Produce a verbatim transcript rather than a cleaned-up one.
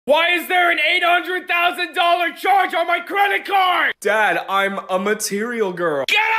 Why is there an eight hundred thousand dollar charge on my credit card? Dad, I'm a material girl. Get